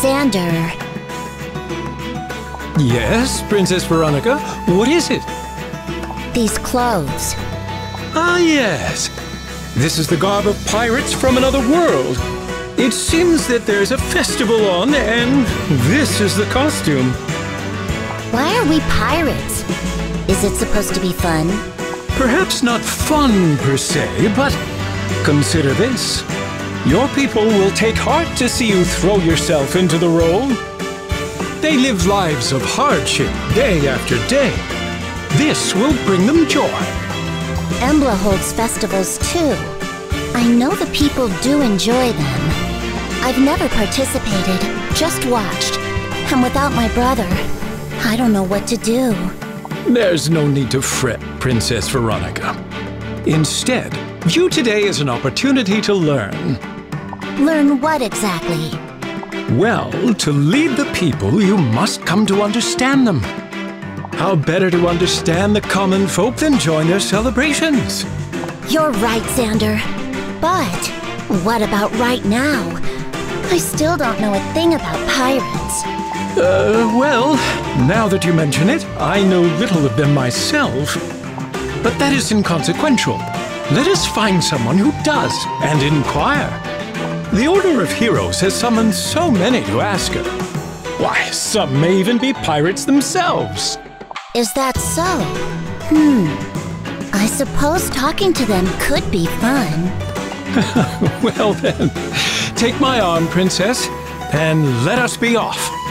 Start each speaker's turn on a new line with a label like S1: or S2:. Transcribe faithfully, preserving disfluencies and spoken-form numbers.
S1: Xander.
S2: Yes, Princess Veronica? What is it?
S1: These clothes.
S2: Ah, yes. This is the garb of pirates from another world. It seems that there's a festival on, and this is the costume.
S1: Why are we pirates? Is it supposed to be fun?
S2: Perhaps not fun per se, but consider this. Your people will take heart to see you throw yourself into the role. They live lives of hardship day after day. This will bring them joy.
S1: Embla holds festivals too. I know the people do enjoy them. I've never participated, just watched. And without my brother, I don't know what to do.
S2: There's no need to fret, Princess Veronica. Instead, view today as an opportunity to learn.
S1: Learn what exactly?
S2: Well, to lead the people, you must come to understand them. How better to understand the common folk than join their celebrations?
S1: You're right, Xander. But what about right now? I still don't know a thing about pirates.
S2: Uh, well, now that you mention it, I know little of them myself. But that is inconsequential. Let us find someone who does, and inquire. The Order of Heroes has summoned so many to ask her. Why, some may even be pirates themselves.
S1: Is that so? Hmm. I suppose talking to them could be fun.
S2: Well then, take my arm, Princess, and let us be off.